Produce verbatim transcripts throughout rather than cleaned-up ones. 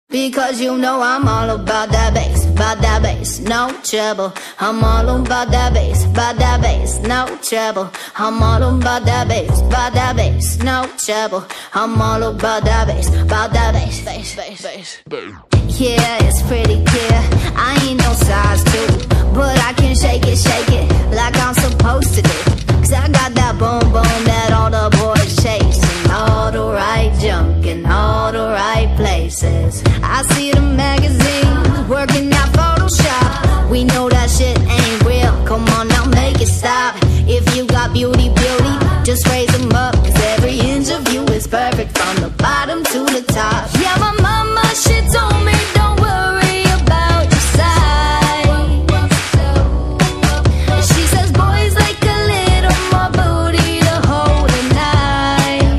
Because you know I'm all about that bass, about that bass, no trouble. I'm all about that bass, about that bass, no trouble. I'm all about that bass, about that bass, no trouble. I'm all about that bass, about that bass, bass, bass, bass. Yeah, it's pretty clear, I ain't no size two, but I can shake it, shake it, like I'm supposed to do. Cause I got that boom boom that all the boys chase, and all the right junk in all the right places. I see the magazines working out Photoshop. We know that shit ain't real, come on now make it stop. If you got beauty, beauty, just raise them up. Cause every inch of you is perfect from the bottom to the top. Yeah, my mama, she told me don't worry about your size. She says boys like a little more booty to hold at night.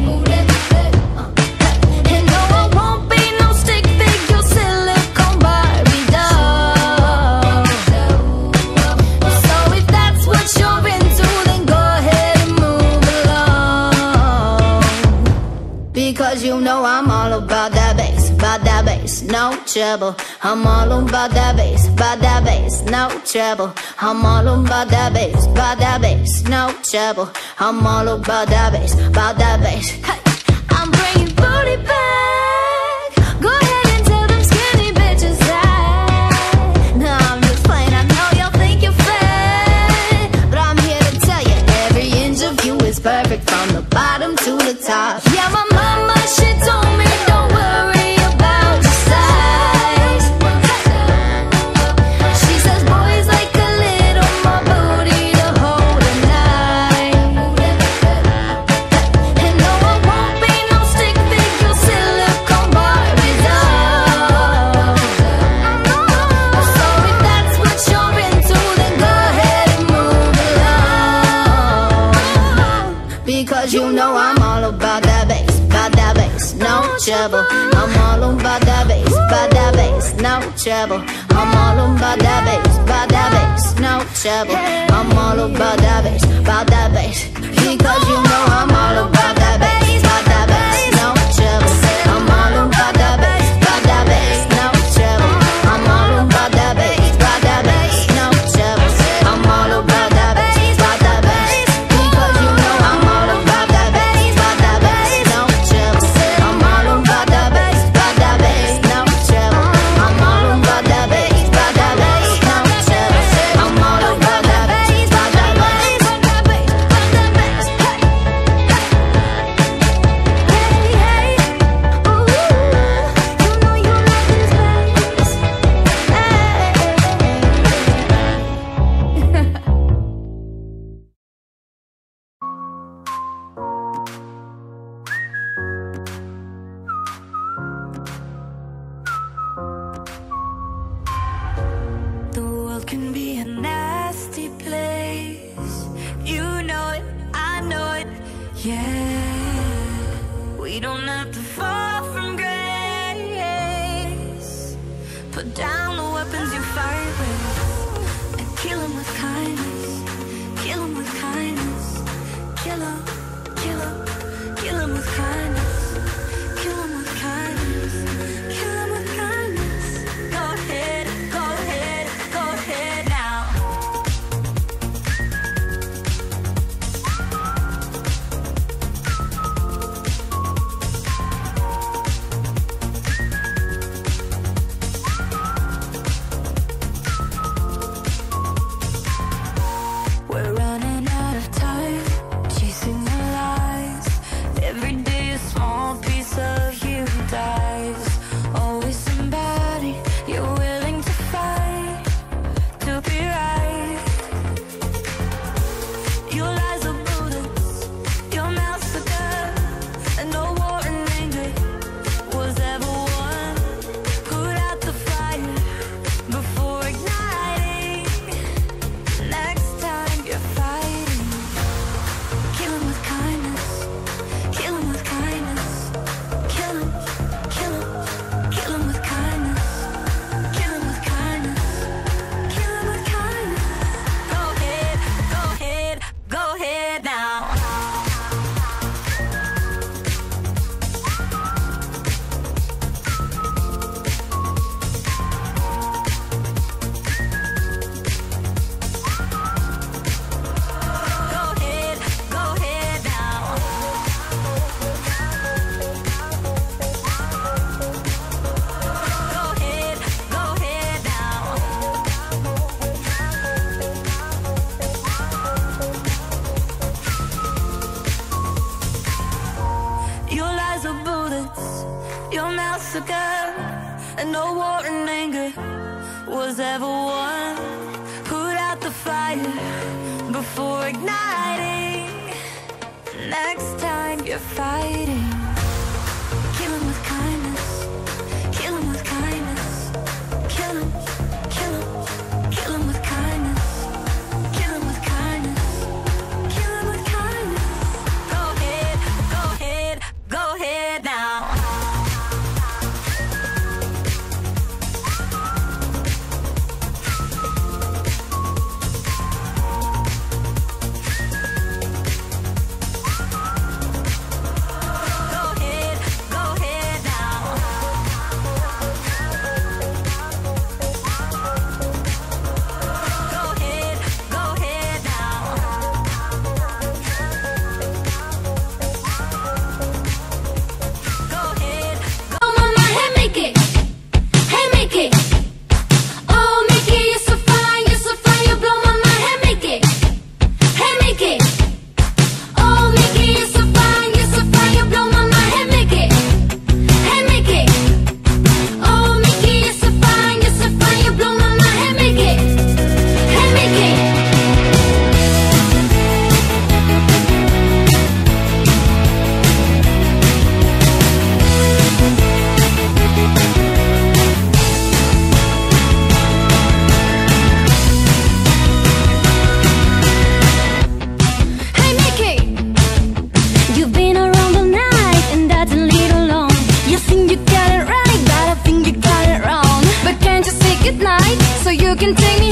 And no, I won't be no stick figure silicone Barbie doll. So if that's what you're into, then go ahead and move along. Because you know I'm all about that bass, about that bass, no trouble. I'm all about that bass, about that bass, no trouble. I'm all about that bass, about that bass, no trouble. I'm all about that bass, about that bass. Hey, I'm bringing booty back. Go ahead and tell them skinny bitches that. No, I'm just playing, I know y'all think you're fat, but I'm here to tell you every inch of you is perfect from the bottom to the top. Yeah, my mama, she told me don't worry about your size. She says boys like a little more booty to hold at night. And no, I won't be no stick figure silicone Barbie doll. So if that's what you're into, then go ahead and move along. Because you know I'm all about that bass, about that bass, no trouble. I'm all about that bass, about that bass, no trouble. I'm all about that bass, about that bass, no trouble. I'm all about that bass, about that bass. Because you know I'm all about that bass, about that bass, no trouble. I'm all about that bass, about that bass, no trouble. I'm all about that bass, about that bass, no trouble. I'm all about that bass, about that bass. Because you know I'm all about that bass, about that bass, no trouble. I'm all about that bass, about that bass, no trouble. I'm all about that bass, about that bass, no trouble. I'm all about that bass, about that bass, about that bass, about that bass. Hey, hey, ooh, you know you like this bass. Hey. The world can be a nasty place. You know it, I know it, yeah. We don't have to fall from grace. Put down the weapons you fight with and kill 'em with kindness. Kill 'em with kindness. Kill 'em, kill 'em, kill 'em with kindness. Kill 'em with kindness. Kill 'em with kindness. Go ahead, go ahead, go ahead now. Your mouth so good, and no war and anger was ever won. Put out the fire before igniting. Next time you're fighting, kill 'em with kindness, kill 'em with kindness, kill 'em, kill 'em, kill 'em with kindness, kill 'em with kindness, kill 'em with kindness. Go ahead, go ahead, go ahead now. So you can take me